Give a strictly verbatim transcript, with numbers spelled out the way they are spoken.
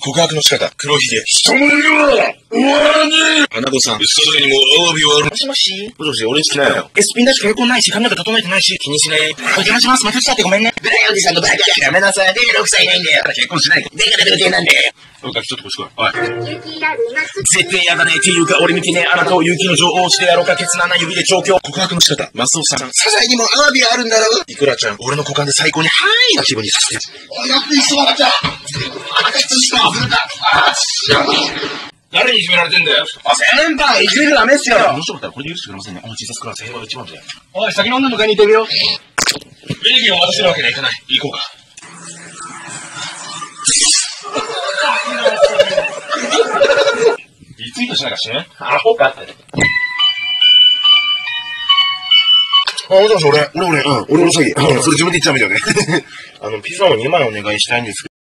告白の仕方、黒ひげ。 人のいるわ終わらねえアナゴさん。それにもアワビはある。もしもしもしもし、俺に好きなよ。エスピンだしか横ないし、髪の毛整えてないし、気にしない。お邪魔します。また来ちゃってごめんね。ブライおじさんのバカ。やめなさい。だからろくさいいないんだよ。結婚しない。だから童貞なんだよ。おい、ガキちょっとこっち来い。おい。絶対やだねっていうか、俺見てね、あなたを雪の女王してやろうか、ケツの穴指で調教。告白の仕方、マスオさん。サザエにもアワビがあるんだろう。イクラちゃん、俺の股間で最高にハイな気分にさせて。 おい、やっぱりそうだった。あいつしか溢れた。あ誰にいじめられてんだよ。 あ、先輩、いじめるダメっすよ。 もしよかったらこれで許してくれませんね。おい、ジーザスクラス平和が一番だよ。 おい、先の女迎えに行ってるよ。 ベネギンを渡せるわけにはいかない。行こうか。リツイートしなかしね。アホかって。 あ、もしもし、俺、俺、俺、うん、俺、俺、詐欺。それ自分で言っちゃダメだよね。あの、ピザをにまいお願いしたいんですけど。